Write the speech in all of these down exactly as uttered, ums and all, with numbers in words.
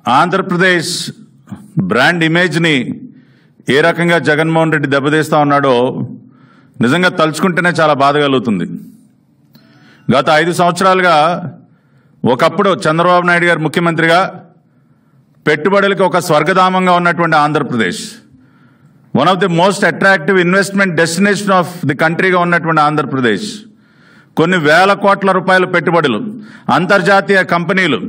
Andhra Pradesh brand ఇమేజ్ని ఏ రకంగా జగన్మోహన్ రెడ్డి దెబ్బతీస్తా ఉన్నాడో నిజంగా తలుచుకుంటేనే చాలా బాధ కలుగుతుంది. గత ఐదు సంవత్సరాలుగా ఒకప్పుడు చంద్రబాబు నాయుడు గారు ముఖ్యమంత్రిగా పెట్టుబడులకు ఒక స్వర్గధామంగా ఉన్నటువంటి Andhra Pradesh, one of the most attractive investment destination of the కంట్రీగా ఉన్నటువంటి ఆంధ్రప్రదేశ్, కొన్ని వేల కోట్ల రూపాయల పెట్టుబడులు, అంతర్జాతీయ కంపెనీలు,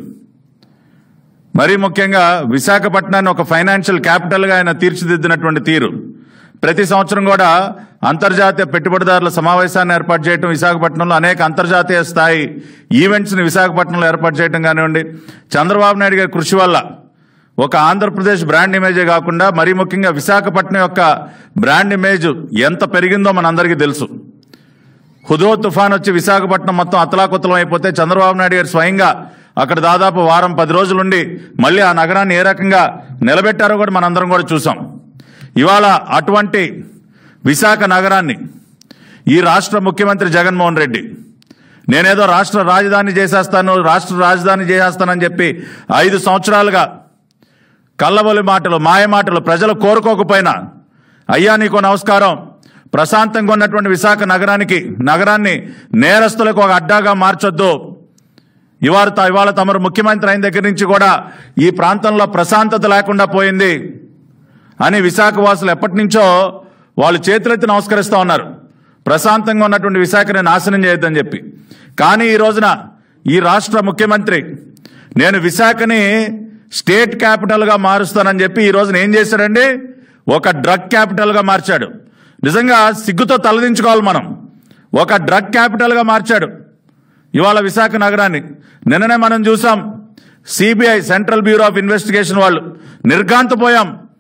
మరీ ముఖ్యంగా విశాఖపట్నాన్ని ఒక ఫైనాన్షియల్ క్యాపిటల్గా ఆయన తీర్చిదిద్దినటువంటి తీరు, ప్రతి సంవత్సరం కూడా అంతర్జాతీయ పెట్టుబడిదారుల సమావేశాన్ని ఏర్పాటు చేయడం, విశాఖపట్నంలో అనేక అంతర్జాతీయ స్థాయి ఈవెంట్స్ని విశాఖపట్నంలో ఏర్పాటు చేయడం కానివ్వండి, చంద్రబాబు నాయుడు గారి కృషి వల్ల ఒక ఆంధ్రప్రదేశ్ బ్రాండ్ ఇమేజే కాకుండా మరీ ముఖ్యంగా విశాఖపట్నం యొక్క బ్రాండ్ ఇమేజ్ ఎంత పెరిగిందో మనందరికీ తెలుసు. హుదో తుఫాన్ వచ్చి విశాఖపట్నం మొత్తం అతలాకుతలం అయిపోతే చంద్రబాబు నాయుడు గారు స్వయంగా అక్కడ దాదాపు వారం పది రోజులుండి మళ్ళీ ఆ నగరాన్ని ఏ రకంగా నిలబెట్టారో కూడా మనందరం కూడా చూసాం. ఇవాళ అటువంటి విశాఖ నగరాన్ని ఈ రాష్ట్ర ముఖ్యమంత్రి జగన్మోహన్ రెడ్డి నేనేదో రాష్ట్ర రాజధాని చేసేస్తాను రాష్ట్ర రాజధాని చేసేస్తానని చెప్పి ఐదు సంవత్సరాలుగా కళ్ళబొలి మాటలు, మాయ మాటలు, ప్రజలు కోరుకోకపోయినా అయ్యా నీకో నమస్కారం, ప్రశాంతంగా ఉన్నటువంటి విశాఖ నగరానికి నగరాన్ని నేరస్తులకు ఒక అడ్డాగా మార్చొద్దు, ఇవాళ ఇవాళ తమరు ముఖ్యమంత్రి అయిన దగ్గర నుంచి కూడా ఈ ప్రాంతంలో ప్రశాంతత లేకుండా పోయింది అని విశాఖ వాసులు ఎప్పటి నుంచో వాళ్ళు చేతులెత్తి నమస్కరిస్తూ ఉన్నారు, ప్రశాంతంగా ఉన్నటువంటి విశాఖని నాశనం చేయొద్దని చెప్పి. కానీ ఈ రోజున ఈ రాష్ట్ర ముఖ్యమంత్రి నేను విశాఖని స్టేట్ క్యాపిటల్గా మారుస్తానని చెప్పి ఈ రోజున ఏం చేశాడండి, ఒక డ్రగ్ క్యాపిటల్గా మార్చాడు. నిజంగా సిగ్గుతో తలదించుకోవాలి మనం. ఒక డ్రగ్ క్యాపిటల్గా మార్చాడు ఇవాళ విశాఖ నగరాన్ని. నిన్ననే మనం చూసాం, CBI central bureau of investigation వాళ్ళు నిర్ఘాంతపోయాం.